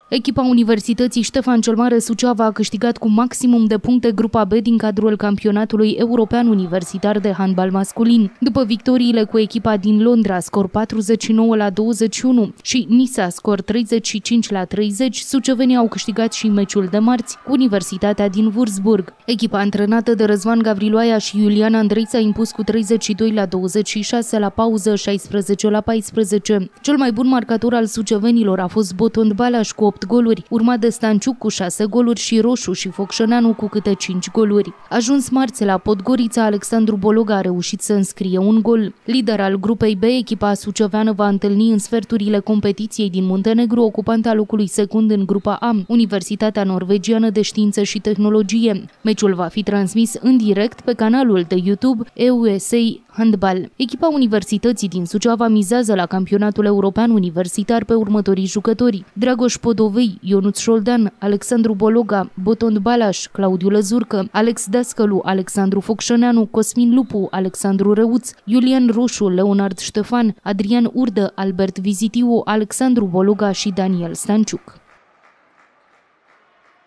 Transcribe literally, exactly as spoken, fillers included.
Echipa Universității Ștefan cel Mare Suceava a câștigat cu maximum de puncte grupa B din cadrul campionatului european universitar de handbal masculin. După victoriile cu echipa din Londra, scor patruzeci și nouă la douăzeci și unu și Nisa, scor treizeci și cinci la treizeci, sucevenii au câștigat și meciul de marți cu Universitatea din Würzburg. Echipa antrenată de Răzvan Gavriloaia și Iulian Andrei s-a impus cu treizeci și doi la douăzeci și șase la pauză, șaisprezece la paisprezece. Cel mai bun marcator al sucevenilor a fost Botond Balaș cu opt goluri, urmat de Stanciuc cu șase goluri și Roșu și Focșăneanu cu câte cinci goluri. Ajuns marți la Podgorița, Alexandru Bologa a reușit să înscrie un gol. Lider al grupei B, echipa suceveană va întâlni în sferturile competiției din Muntenegru ocupanta locului secund în grupa A, Universitatea Norvegiană de Știință și Tehnologie. Meciul va fi transmis în direct pe canalul de YouTube E U S A Handball. Echipa Universității din Suceava mizează la campionatul european universitar pe următorii jucători: Dragoș Podovei, Ionuț Șoldean, Alexandru Bologa, Botond Balaș, Claudiu Lăzurcă, Alex Dascălu, Alexandru Focșăneanu, Cosmin Lupu, Alexandru Reuț, Iulian Roșu, Leonard Ștefan, Adrian Urdă, Albert Vizitiu, Alexandru Bologa și Daniel Stanciuc.